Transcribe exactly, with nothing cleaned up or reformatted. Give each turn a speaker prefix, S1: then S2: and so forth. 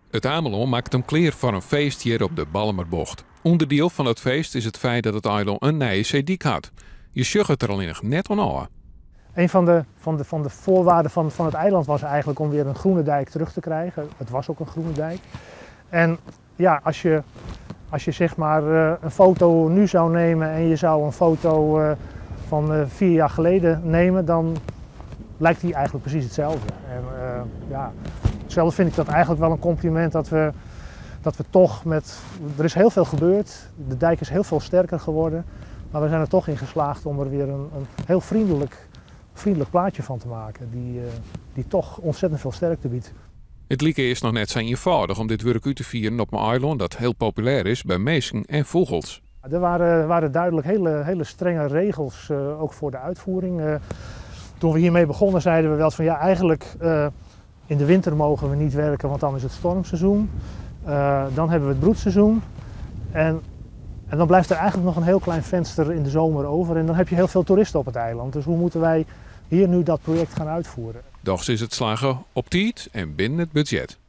S1: Het Amelon maakt hem klaar voor een feest hier op de Ballemerbocht. Onderdeel van het feest is het feit dat het eiland een nieuwe zeediek had. Je zag het er alleen nog net aan.
S2: Een van de, van de, van de voorwaarden van, van het eiland was eigenlijk om weer een groene dijk terug te krijgen. Het was ook een groene dijk. En ja, als je, als je zeg maar uh, een foto nu zou nemen en je zou een foto uh, van uh, vier jaar geleden nemen, dan lijkt die eigenlijk precies hetzelfde. En uh, ja, zelf vind ik dat eigenlijk wel een compliment dat we, dat we toch met, er is heel veel gebeurd, de dijk is heel veel sterker geworden, maar we zijn er toch in geslaagd om er weer een, een heel vriendelijk, vriendelijk plaatje van te maken, die, uh, die toch ontzettend veel sterkte biedt.
S1: Het lieke is nog net zo eenvoudig om dit werk uit te vieren op een eiland dat heel populair is bij mensen en vogels.
S2: Er waren, waren duidelijk hele, hele strenge regels, uh, ook voor de uitvoering. Uh, toen we hiermee begonnen zeiden we wel van ja, eigenlijk uh, in de winter mogen we niet werken, want dan is het stormseizoen. Uh, dan hebben we het broedseizoen. En, en dan blijft er eigenlijk nog een heel klein venster in de zomer over. En dan heb je heel veel toeristen op het eiland. Dus hoe moeten wij hier nu dat project gaan uitvoeren?
S1: Doch is het slagen op tijd en binnen het budget.